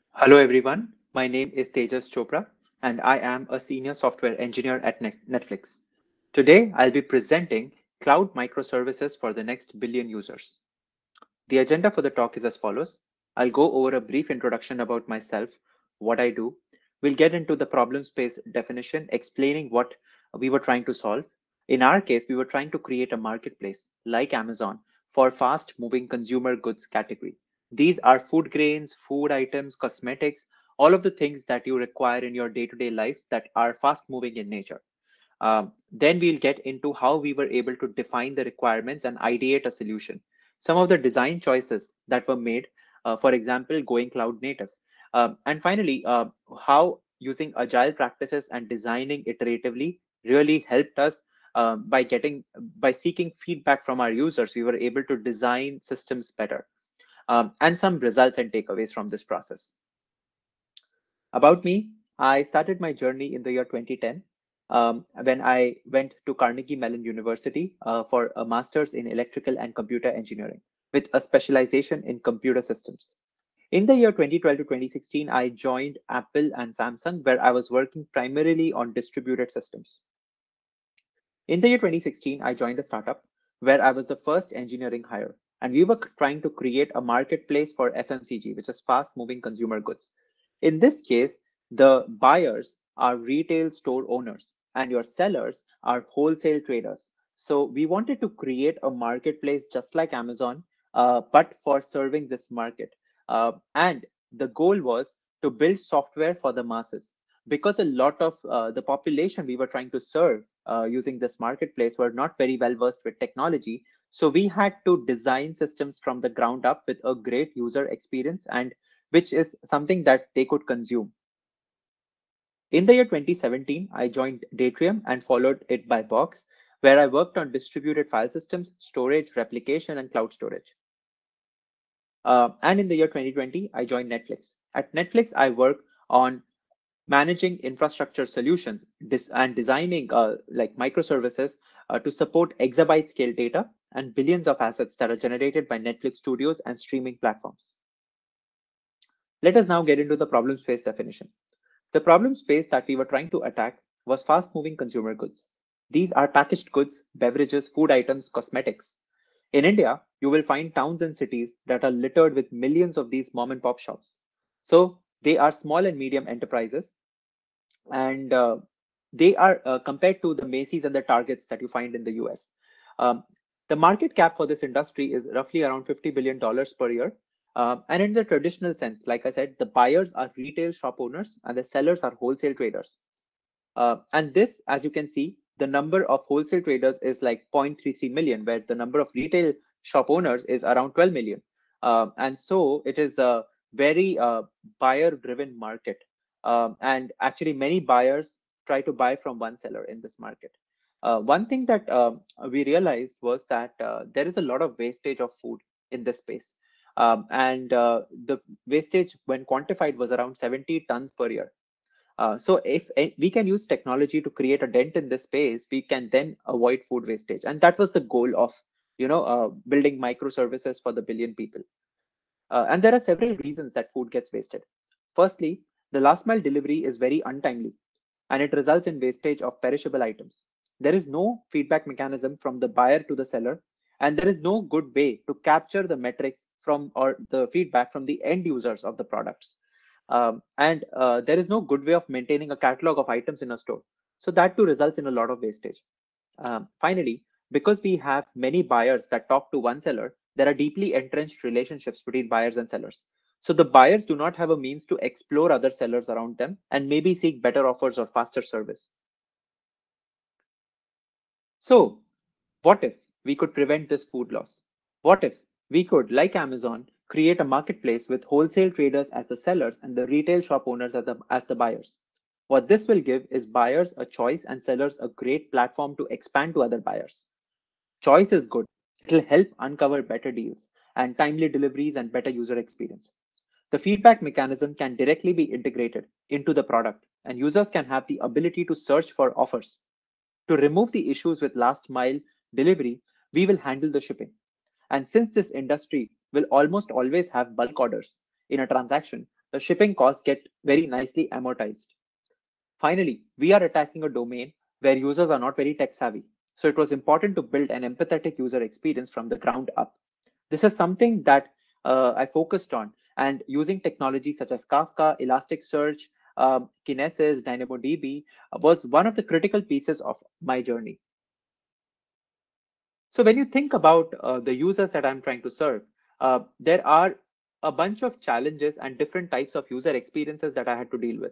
Hello everyone, my name is Tejas Chopra and I am a senior software engineer at Netflix. Today I'll be presenting cloud microservices for the next billion users. The agenda for the talk is as follows. I'll go over a brief introduction about myself, what I do. We'll get into the problem space definition, explaining what we were trying to solve. In our case, we were trying to create a marketplace like Amazon for fast moving consumer goods category. These are food grains, food items, cosmetics, all of the things that you require in your day-to-day life that are fast moving in nature. Then we'll get into how we were able to define the requirements and ideate a solution. Some of the design choices that were made, for example, going cloud native. And finally, how using agile practices and designing iteratively really helped us by seeking feedback from our users, we were able to design systems better. And some results and takeaways from this process. About me, I started my journey in the year 2010 when I went to Carnegie Mellon University for a master's in electrical and computer engineering with a specialization in computer systems. In the year 2012 to 2016, I joined Apple and Samsung, where I was working primarily on distributed systems. In the year 2016, I joined a startup where I was the first engineering hire, and we were trying to create a marketplace for FMCG, which is fast moving consumer goods. In this case, the buyers are retail store owners, and your sellers are wholesale traders. So we wanted to create a marketplace just like Amazon, but for serving this market. And the goal was to build software for the masses because a lot of the population we were trying to serve using this marketplace were not very well versed with technology. So we had to design systems from the ground up with a great user experience and which is something that they could consume. In the year 2017, I joined Datrium and followed it by Box, where I worked on distributed file systems, storage, replication, and cloud storage. And in the year 2020, I joined Netflix. At Netflix, I work on managing infrastructure solutions and designing like microservices to support exabyte scale data and billions of assets that are generated by Netflix studios and streaming platforms. Let us now get into the problem space definition. The problem space that we were trying to attack was fast moving consumer goods. These are packaged goods, beverages, food items, cosmetics. In India, you will find towns and cities that are littered with millions of these mom and pop shops. So they are small and medium enterprises and they are compared to the Macy's and the Targets that you find in the US. Um, the market cap for this industry is roughly around $50 billion per year. And in the traditional sense, like I said, the buyers are retail shop owners and the sellers are wholesale traders. And this, as you can see, the number of wholesale traders is like 0.33 million, where the number of retail shop owners is around 12 million. And so it is a very buyer driven market. And actually, many buyers try to buy from one seller in this market. One thing that we realized was that there is a lot of wastage of food in this space. And the wastage, when quantified, was around 70 tons per year. So if we can use technology to create a dent in this space, we can then avoid food wastage. And that was the goal of, building microservices for the billion people. And there are several reasons that food gets wasted. Firstly, the last mile delivery is very untimely and it results in wastage of perishable items. There is no feedback mechanism from the buyer to the seller, and there is no good way to capture the metrics from or the feedback from the end users of the products. And there is no good way of maintaining a catalog of items in a store. So that too results in a lot of wastage. Finally, because we have many buyers that talk to one seller, there are deeply entrenched relationships between buyers and sellers. So the buyers do not have a means to explore other sellers around them and maybe seek better offers or faster service. So, what if we could prevent this food loss? What if we could, like Amazon, create a marketplace with wholesale traders as the sellers and the retail shop owners as the buyers? What this will give is buyers a choice and sellers a great platform to expand to other buyers. Choice is good. It will help uncover better deals and timely deliveries and better user experience. The feedback mechanism can directly be integrated into the product, and users can have the ability to search for offers. To remove the issues with last mile delivery, we will handle the shipping. And since this industry will almost always have bulk orders in a transaction, the shipping costs get very nicely amortized. Finally, we are attacking a domain where users are not very tech savvy. So it was important to build an empathetic user experience from the ground up. This is something that I focused on, and using technology such as Kafka, Elasticsearch, Kinesis, DynamoDB was one of the critical pieces of my journey. So when you think about the users that I'm trying to serve, there are a bunch of challenges and different types of user experiences that I had to deal with.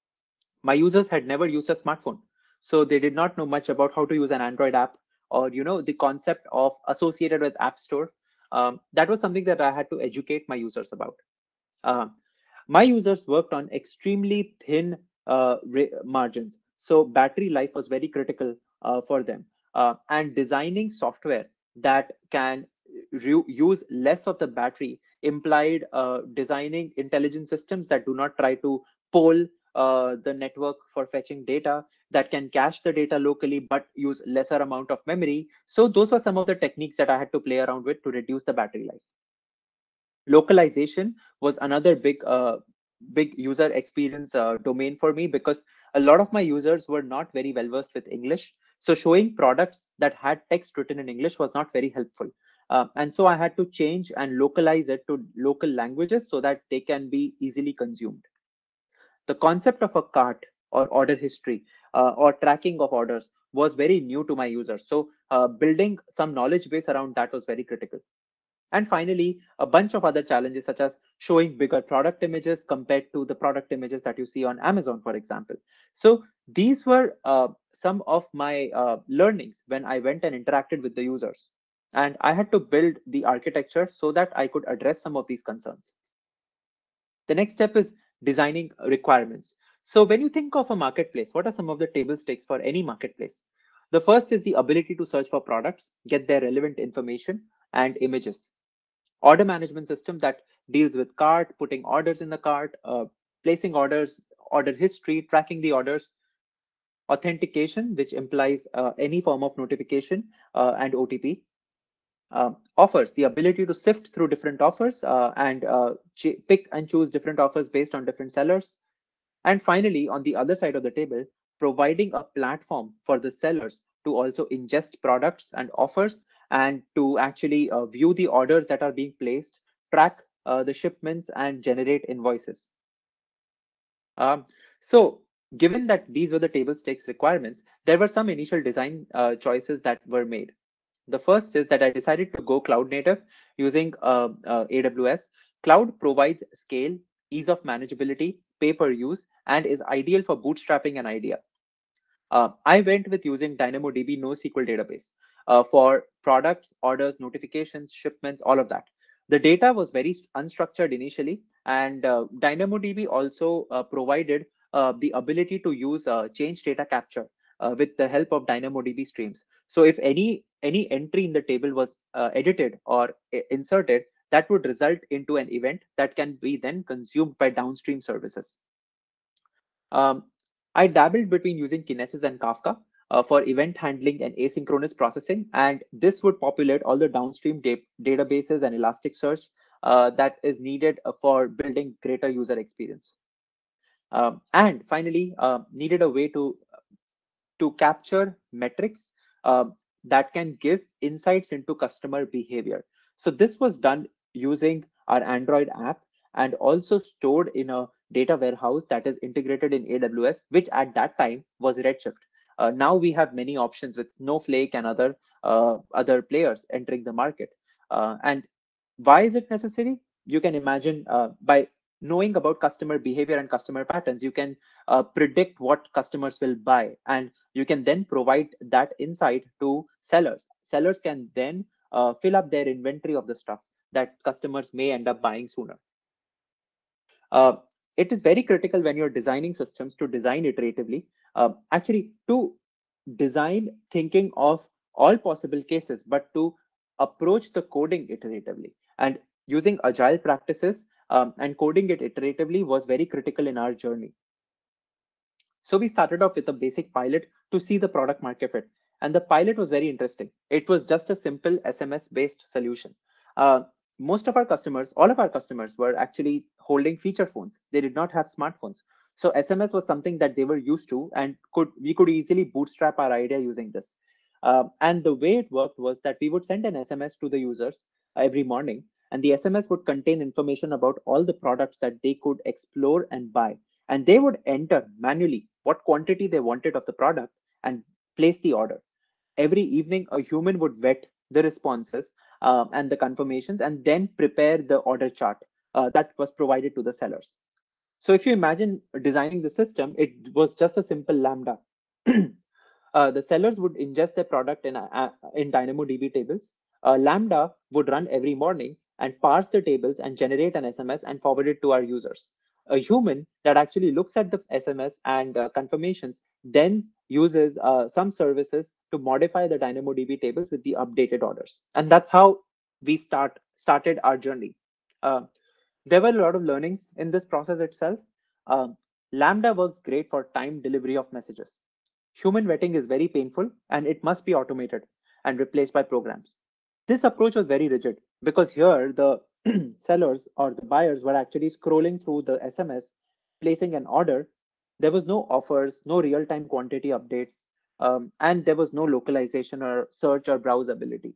My users had never used a smartphone, so they did not know much about how to use an Android app, or the concept of associated with App Store. That was something that I had to educate my users about. Um, my users worked on extremely thin margins, so battery life was very critical for them. And designing software that can use less of the battery implied designing intelligent systems that do not try to poll the network for fetching data, that can cache the data locally but use lesser amount of memory. So those were some of the techniques that I had to play around with to reduce the battery life. Localization was another big user experience domain for me, because a lot of my users were not very well versed with English. So showing products that had text written in English was not very helpful. And so I had to change and localize it to local languages so that they can be easily consumed. The concept of a cart or order history or tracking of orders was very new to my users. So building some knowledge base around that was very critical. And finally, a bunch of other challenges, such as showing bigger product images compared to the product images that you see on Amazon, for example. So these were some of my learnings when I went and interacted with the users. And I had to build the architecture so that I could address some of these concerns. The next step is designing requirements. So when you think of a marketplace, what are some of the table stakes for any marketplace? The first is the ability to search for products, get their relevant information and images. Order management system that deals with cart, putting orders in the cart, placing orders, order history, tracking the orders. Authentication, which implies any form of notification and OTP. Offers, the ability to sift through different offers and pick and choose different offers based on different sellers. And finally, on the other side of the table, providing a platform for the sellers to also ingest products and offers, and to actually view the orders that are being placed, track the shipments, and generate invoices. Um, so given that these were the table stakes requirements, there were some initial design choices that were made. The first is that I decided to go cloud native using AWS. Cloud provides scale, ease of manageability, pay per use, and is ideal for bootstrapping an idea. I went with using DynamoDB NoSQL database for products, orders, notifications, shipments, all of that. The data was very unstructured initially, and DynamoDB also provided the ability to use change data capture with the help of DynamoDB streams. So if any entry in the table was edited or inserted, that would result into an event that can be then consumed by downstream services. Um, I dabbled between using Kinesis and Kafka for event handling and asynchronous processing, and this would populate all the downstream databases and Elasticsearch that is needed for building greater user experience. And finally, needed a way to capture metrics that can give insights into customer behavior. So this was done using our Android app and also stored in a data warehouse that is integrated in AWS, which at that time was Redshift. Now we have many options with Snowflake and other players entering the market. And why is it necessary? You can imagine by knowing about customer behavior and customer patterns, you can predict what customers will buy, and you can then provide that insight to sellers. Sellers can then fill up their inventory of the stuff that customers may end up buying sooner. Uh, it is very critical when you're designing systems to design iteratively, actually to design thinking of all possible cases, but to approach the coding iteratively. And using agile practices and coding it iteratively was very critical in our journey. So we started off with a basic pilot to see the product market fit. And the pilot was very interesting. It was just a simple SMS based solution. Uh, most of our customers, all of our customers were actually holding feature phones. They did not have smartphones. So SMS was something that they were used to, and we could easily bootstrap our idea using this. And the way it worked was that we would send an SMS to the users every morning, and the SMS would contain information about all the products that they could explore and buy. And they would enter manually what quantity they wanted of the product and place the order. Every evening, a human would vet the responses and the confirmations and then prepare the order chart that was provided to the sellers. So if you imagine designing the system, it was just a simple Lambda. The sellers would ingest their product in DynamoDB tables. Lambda would run every morning and parse the tables and generate an SMS and forward it to our users. A human that actually looks at the SMS and confirmations then uses some services to modify the DynamoDB tables with the updated orders. And that's how we started our journey. Uh, there were a lot of learnings in this process itself. Um, Lambda works great for time delivery of messages. Human vetting is very painful and it must be automated and replaced by programs. This approach was very rigid because here the sellers or the buyers were actually scrolling through the SMS, placing an order. There was no offers, no real time quantity updates, and there was no localization or search or browse ability.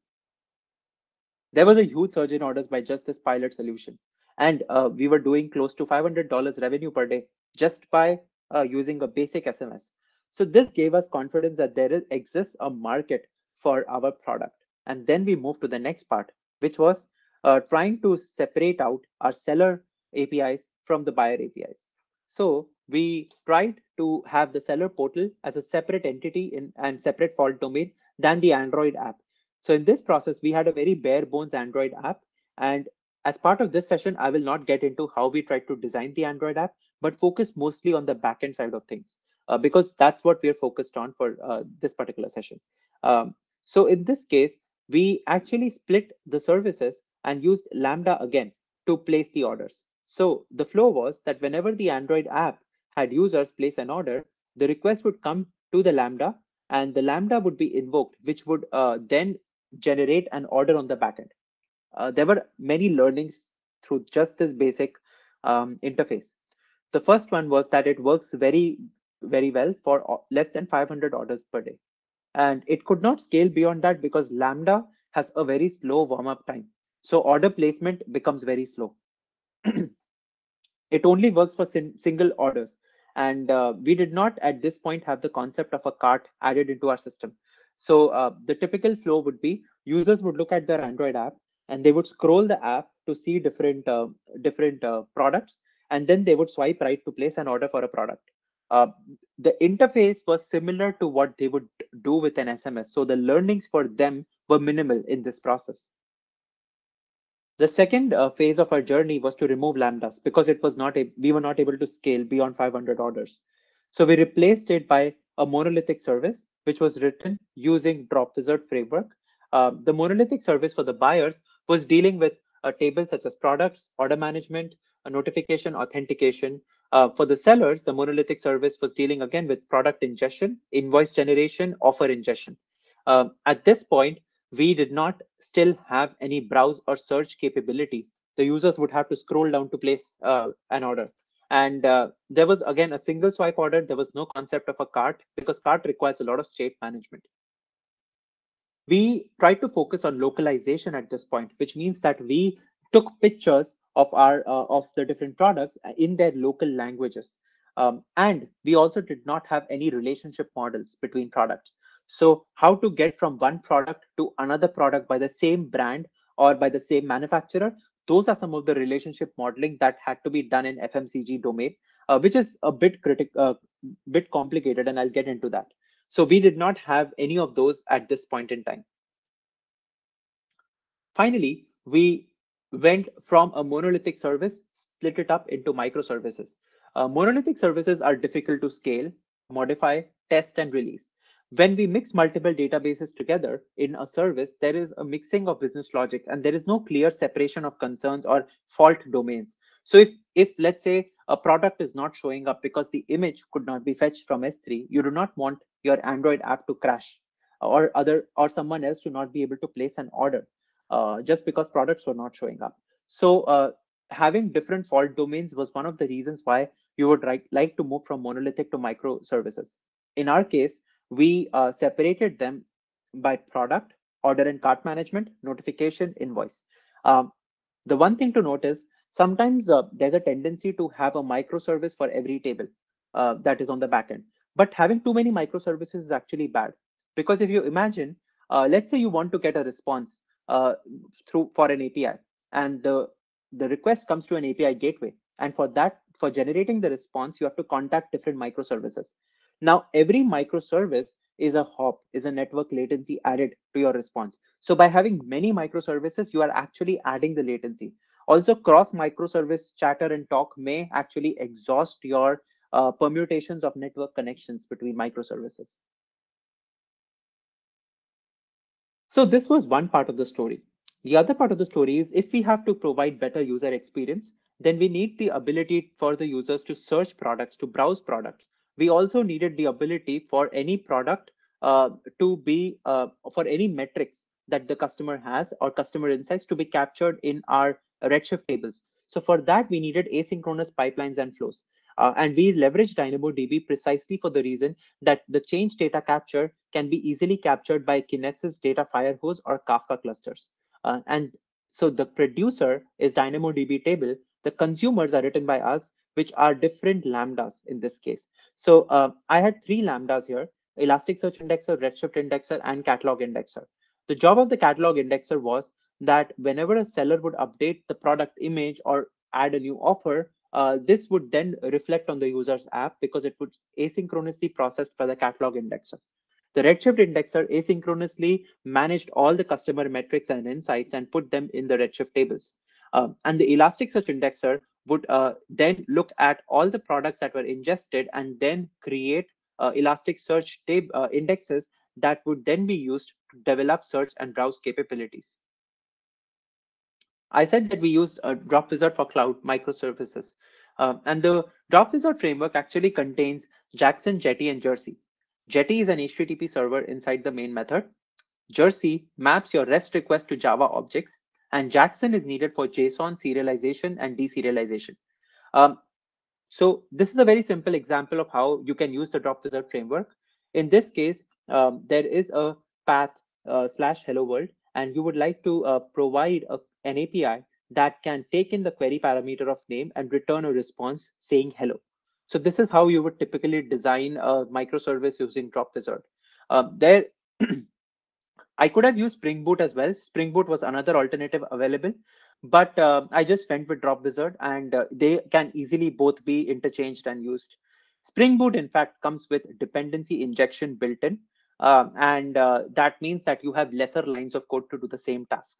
There was a huge surge in orders by just this pilot solution. And we were doing close to $500 revenue per day just by using a basic SMS. So this gave us confidence that exists a market for our product. And then we moved to the next part, which was trying to separate out our seller APIs from the buyer APIs. So we tried to have the seller portal as a separate entity and separate fault domain than the Android app. So in this process, we had a very bare bones Android app. And as part of this session, I will not get into how we tried to design the Android app, but focus mostly on the backend side of things, because that's what we're focused on for this particular session. So in this case, we actually split the services and used Lambda again to place the orders. So the flow was that whenever the Android app had users place an order, the request would come to the Lambda and the Lambda would be invoked, which would then generate an order on the backend. There were many learnings through just this basic interface. The first one was that it works very, very well for less than 500 orders per day. And it could not scale beyond that because Lambda has a very slow warm up time. So order placement becomes very slow. It only works for single orders. And we did not at this point have the concept of a cart added into our system. So the typical flow would be users would look at their Android app and they would scroll the app to see different products, and then they would swipe right to place an order for a product. Uh, the interface was similar to what they would do with an SMS. So the learnings for them were minimal in this process. The second phase of our journey was to remove lambdas because we were not able to scale beyond 500 orders. So we replaced it by a monolithic service, which was written using Drop Wizard framework. The monolithic service for the buyers was dealing with tables such as products, order management, notification, authentication. For the sellers, the monolithic service was dealing again with product ingestion, invoice generation, offer ingestion. At this point, we did not still have any browse or search capabilities. The users would have to scroll down to place an order. And there was again a single swipe order. There was no concept of a cart because cart requires a lot of state management. We tried to focus on localization at this point, which means that we took pictures of the different products in their local languages. And we also did not have any relationship models between products. So how to get from one product to another product by the same brand or by the same manufacturer, those are some of the relationship modeling that had to be done in FMCG domain, which is a bit complicated, and I'll get into that. So we did not have any of those at this point in time. Finally, we went from a monolithic service, split it up into microservices. Monolithic services are difficult to scale, modify, test, and release. When we mix multiple databases together in a service, there is a mixing of business logic and there is no clear separation of concerns or fault domains. So if let's say a product is not showing up because the image could not be fetched from S3, you do not want your Android app to crash or someone else to not be able to place an order. just because products were not showing up. So having different fault domains was one of the reasons why you would like to move from monolithic to microservices. In our case, we separated them by product, order and cart management, notification, invoice. Um, the one thing to note is sometimes there's a tendency to have a microservice for every table that is on the backend. But having too many microservices is actually bad, because if you imagine, let's say you want to get a response through for an API, and the request comes to an API gateway, and for that, for generating the response, you have to contact different microservices. Now, every microservice is a hop, is a network latency added to your response. So by having many microservices, you are actually adding the latency. Also, cross microservice chatter and talk may actually exhaust your permutations of network connections between microservices. So this was one part of the story. The other part of the story is if we have to provide better user experience, then we need the ability for the users to search products, to browse products. We also needed the ability for any product to be for any metrics that the customer has or customer insights to be captured in our Redshift tables. So for that, we needed asynchronous pipelines and flows. And we leveraged DynamoDB precisely for the reason that the change data capture can be easily captured by Kinesis data firehose or Kafka clusters. And so the producer is DynamoDB table. The consumers are written by us, which are different lambdas in this case. So I had three lambdas here: Elasticsearch Indexer, Redshift Indexer, and Catalog Indexer. The job of the Catalog Indexer was that whenever a seller would update the product image or add a new offer, this would then reflect on the user's app because it would asynchronously processed by the Catalog Indexer. The Redshift indexer asynchronously managed all the customer metrics and insights and put them in the Redshift tables. And the Elasticsearch indexer would then look at all the products that were ingested and then create Elasticsearch indexes that would then be used to develop search and browse capabilities. I said that we used Drop Wizard for cloud microservices. And the Drop Wizard framework actually contains Jackson, Jetty, and Jersey. Jetty is an HTTP server inside the main method. Jersey maps your REST request to Java objects, and Jackson is needed for JSON serialization and deserialization. Um, so this is a very simple example of how you can use the Drop Wizard framework. In this case, there is a path slash hello world, and you would like to provide an API that can take in the query parameter of name and return a response saying hello. So this is how you would typically design a microservice using Drop Wizard. There I could have used Spring Boot as well. Spring Boot was another alternative available, but I just went with Drop Wizard, and they can easily both be interchanged and used. Spring Boot, in fact, comes with dependency injection built in, and that means that you have lesser lines of code to do the same task.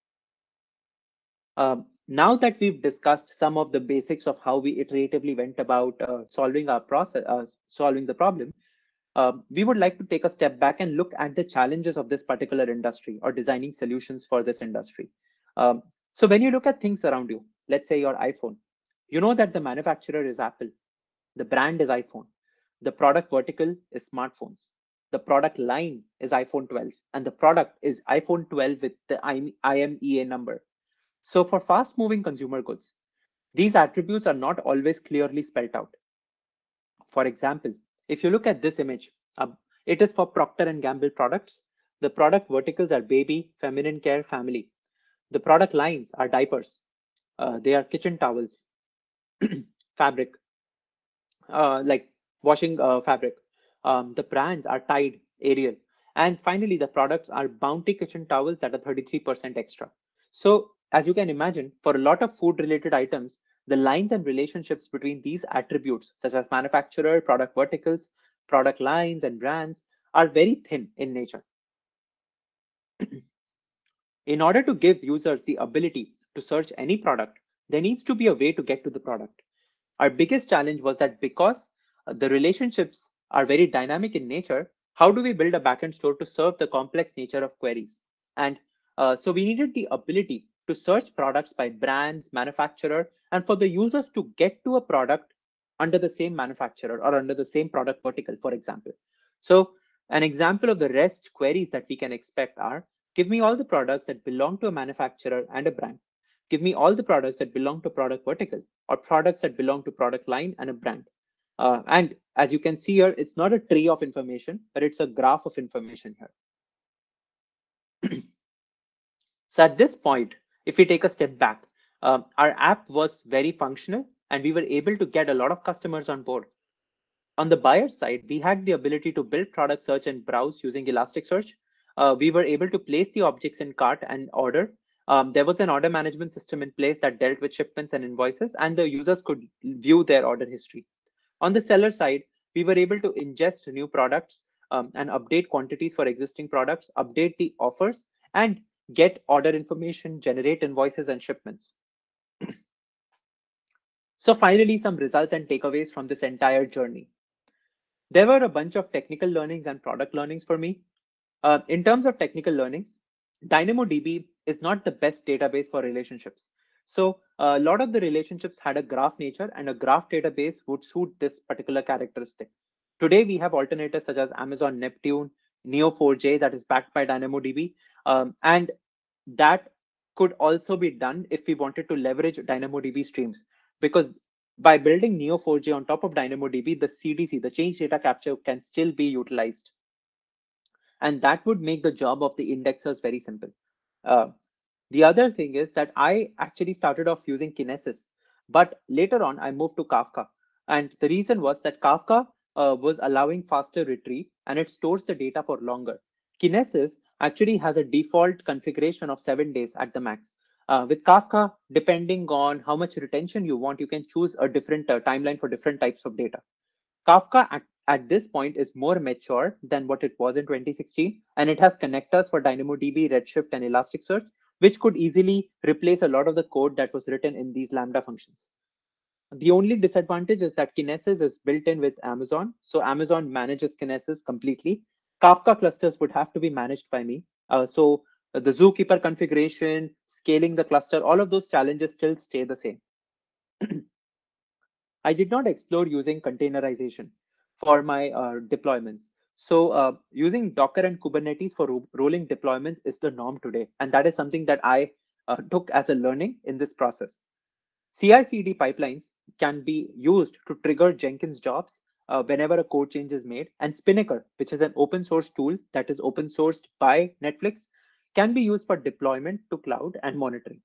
Now that we've discussed some of the basics of how we iteratively went about solving the problem, we would like to take a step back and look at the challenges of this particular industry or designing solutions for this industry. So when you look at things around you, let's say your iPhone, you know that the manufacturer is Apple, the brand is iPhone, the product vertical is smartphones, the product line is iPhone 12, and the product is iPhone 12 with the IMEA number. So for fast moving consumer goods, these attributes are not always clearly spelled out. For example, if you look at this image, it is for Procter and Gamble products. The product verticals are baby, feminine care, family. The product lines are diapers. They are kitchen towels, fabric, like washing fabric. The brands are Tide, Ariel. And finally, the products are Bounty kitchen towels that are 33% extra. So as you can imagine, for a lot of food related items, the lines and relationships between these attributes, such as manufacturer, product verticals, product lines, and brands, are very thin in nature. In order to give users the ability to search any product, there needs to be a way to get to the product. Our biggest challenge was that because the relationships are very dynamic in nature, how do we build a backend store to serve the complex nature of queries? And so we needed the ability to search products by brands, manufacturer, and for the users to get to a product under the same manufacturer or under the same product vertical, for example. So an example of the REST queries that we can expect are Give me all the products that belong to a manufacturer and a brand. Give me all the products that belong to product vertical or products that belong to product line and a brand. And as you can see here, it's not a tree of information, but it's a graph of information here. So at this point, if we take a step back, our app was very functional and we were able to get a lot of customers on board. On the buyer side, we had the ability to build product search and browse using Elasticsearch. We were able to place the objects in cart and order. There was an order management system in place that dealt with shipments and invoices, and the users could view their order history. On the seller side, we were able to ingest new products and update quantities for existing products, update the offers, and get order information, generate invoices and shipments. So finally, some results and takeaways from this entire journey. There were a bunch of technical learnings and product learnings for me. In terms of technical learnings, DynamoDB is not the best database for relationships. So a lot of the relationships had a graph nature, and a graph database would suit this particular characteristic. Today, we have alternatives such as Amazon Neptune, Neo4j that is backed by DynamoDB, and that could also be done if we wanted to leverage DynamoDB streams, because by building Neo4j on top of DynamoDB, the CDC, the change data capture, can still be utilized. And that would make the job of the indexers very simple. Uh, the other thing is that I actually started off using Kinesis, but later on I moved to Kafka. And the reason was that Kafka was allowing faster retrieve and it stores the data for longer. Kinesis actually has a default configuration of 7 days at the max. With Kafka, depending on how much retention you want, you can choose a different timeline for different types of data. Kafka at this point is more mature than what it was in 2016, and it has connectors for DynamoDB, Redshift, and Elasticsearch, which could easily replace a lot of the code that was written in these Lambda functions. The only disadvantage is that Kinesis is built in with Amazon, so Amazon manages Kinesis completely. Kafka clusters would have to be managed by me. So the Zookeeper configuration, scaling the cluster, all of those challenges still stay the same. I did not explore using containerization for my deployments. So using Docker and Kubernetes for rolling deployments is the norm today. And that is something that I took as a learning in this process. CI/CD pipelines can be used to trigger Jenkins jobs whenever a code change is made. And Spinnaker, which is an open source tool that is open sourced by Netflix, can be used for deployment to cloud and monitoring.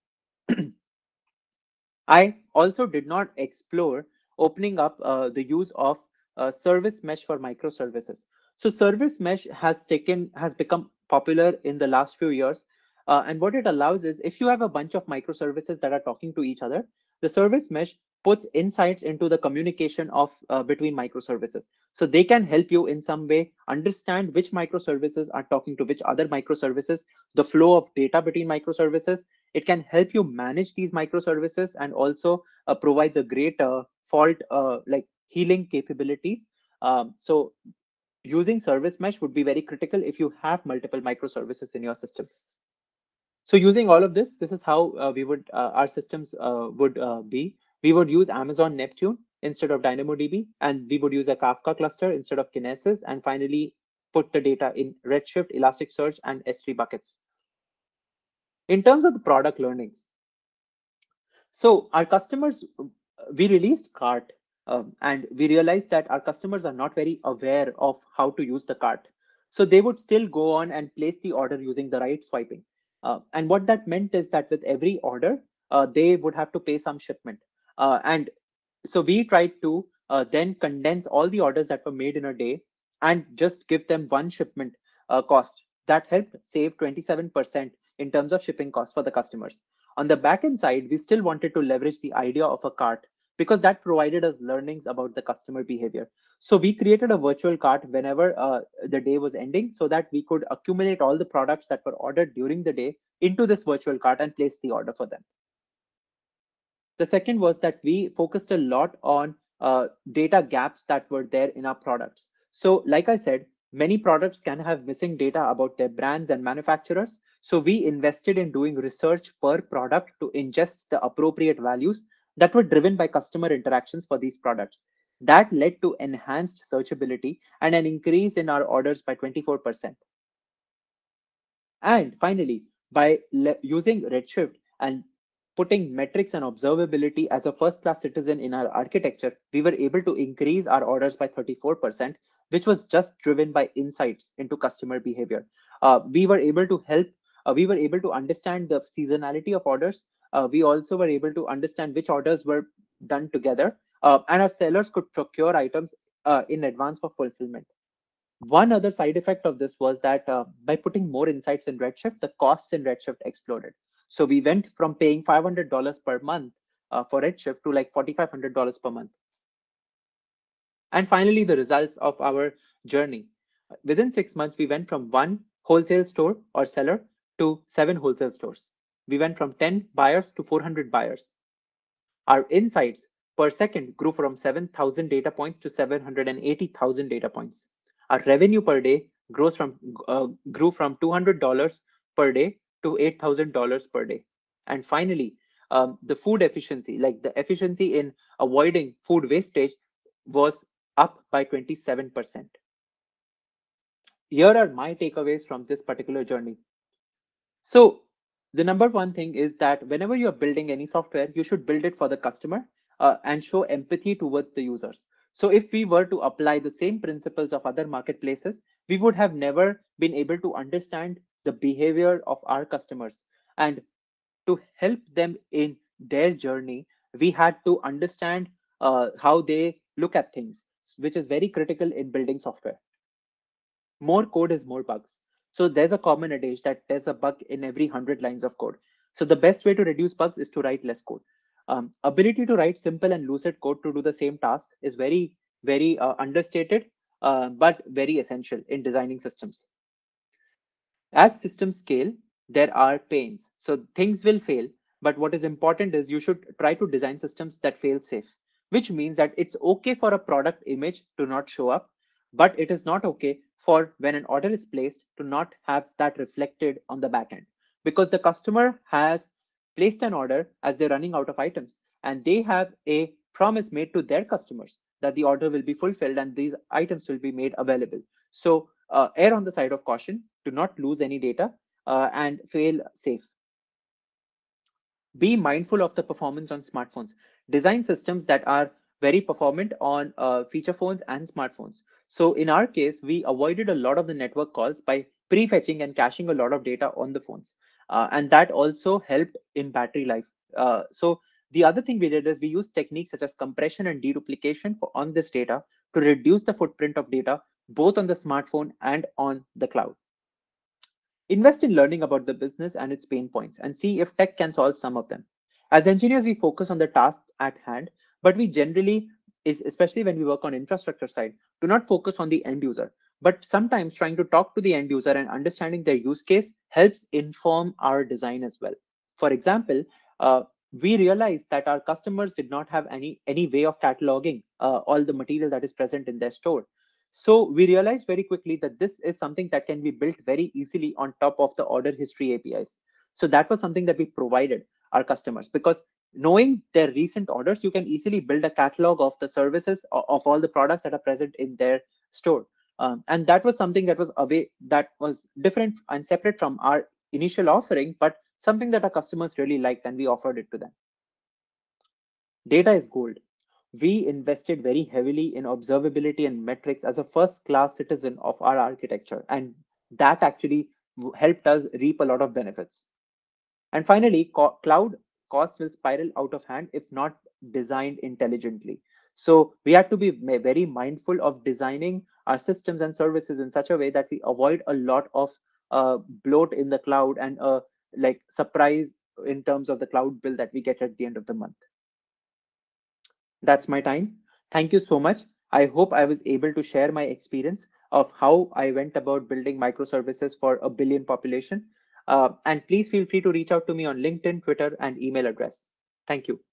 I also did not explore opening up the use of service mesh for microservices. So service mesh has become popular in the last few years. And what it allows is if you have a bunch of microservices that are talking to each other, the service mesh puts insights into the communication of between microservices. So they can help you in some way understand which microservices are talking to which other microservices, the flow of data between microservices. It can help you manage these microservices and also provides a great fault like healing capabilities. So using service mesh would be very critical if you have multiple microservices in your system. So using all of this, this is how our systems would be. We would use Amazon Neptune instead of DynamoDB, and we would use a Kafka cluster instead of Kinesis, and finally put the data in Redshift, Elasticsearch, and S3 buckets. In terms of the product learnings, so our customers, we released cart and we realized that our customers are not very aware of how to use the cart. So they would still go on and place the order using the right swiping. And what that meant is that with every order, they would have to pay some shipment. And so we tried to then condense all the orders that were made in a day and just give them one shipment cost. That helped save 27% in terms of shipping costs for the customers. On the backend side, we still wanted to leverage the idea of a cart because that provided us learnings about the customer behavior. So we created a virtual cart whenever the day was ending so that we could accumulate all the products that were ordered during the day into this virtual cart and place the order for them. The second was that we focused a lot on data gaps that were there in our products. So like I said, many products can have missing data about their brands and manufacturers. So we invested in doing research per product to ingest the appropriate values that were driven by customer interactions for these products. That led to enhanced searchability and an increase in our orders by 24%. And finally, by using Redshift and putting metrics and observability as a first class citizen in our architecture, we were able to increase our orders by 34%, which was just driven by insights into customer behavior. We were able to help, we were able to understand the seasonality of orders. We also were able to understand which orders were done together, and our sellers could procure items in advance for fulfillment. One other side effect of this was that by putting more insights in Redshift, the costs in Redshift exploded. So we went from paying $500 per month for Redshift to like $4,500 per month. And finally, the results of our journey. Within 6 months, we went from one wholesale store or seller to seven wholesale stores. We went from 10 buyers to 400 buyers. Our insights per second grew from 7,000 data points to 780,000 data points. Our revenue per day grew from $200 per day to $8,000 per day. And finally, the food efficiency, like the efficiency in avoiding food wastage, was up by 27%. Here are my takeaways from this particular journey. So the number one thing is that whenever you're building any software, you should build it for the customer and show empathy towards the users. So if we were to apply the same principles of other marketplaces, we would have never been able to understand the behavior of our customers. And to help them in their journey, we had to understand how they look at things, which is very critical in building software. More code is more bugs. So there's a common adage that there's a bug in every 100 lines of code. So the best way to reduce bugs is to write less code. Ability to write simple and lucid code to do the same task is very understated, but very essential in designing systems. As systems scale, there are pains. So things will fail, but what is important is you should try to design systems that fail safe, which means that it's okay for a product image to not show up, but it is not okay for when an order is placed to not have that reflected on the back end, because the customer has placed an order as they're running out of items, and they have a promise made to their customers that the order will be fulfilled and these items will be made available. So err on the side of caution, to not lose any data, and fail safe. Be mindful of the performance on smartphones. Design systems that are very performant on feature phones and smartphones. So in our case, we avoided a lot of the network calls by prefetching and caching a lot of data on the phones. And that also helped in battery life. So the other thing we did is we used techniques such as compression and deduplication on this data to reduce the footprint of data both on the smartphone and on the cloud. Invest in learning about the business and its pain points and see if tech can solve some of them. As engineers, we focus on the tasks at hand, but we generally, especially when we work on infrastructure side, do not focus on the end user. But sometimes trying to talk to the end user and understanding their use case helps inform our design as well. For example, we realized that our customers did not have any way of cataloging all the material that is present in their store. So we realized very quickly that this is something that can be built very easily on top of the order history APIs. So that was something that we provided our customers, because knowing their recent orders, you can easily build a catalog of the services of all the products that are present in their store. And that was something that was away, that was different and separate from our initial offering, but something that our customers really liked and we offered it to them. Data is gold. We invested very heavily in observability and metrics as a first class citizen of our architecture, and that actually helped us reap a lot of benefits. And finally, cloud costs will spiral out of hand if not designed intelligently. So we have to be very mindful of designing our systems and services in such a way that we avoid a lot of bloat in the cloud and like surprise in terms of the cloud bill that we get at the end of the month. That's my time. Thank you so much. I hope I was able to share my experience of how I went about building microservices for a billion population. And please feel free to reach out to me on LinkedIn, Twitter, and email address. Thank you.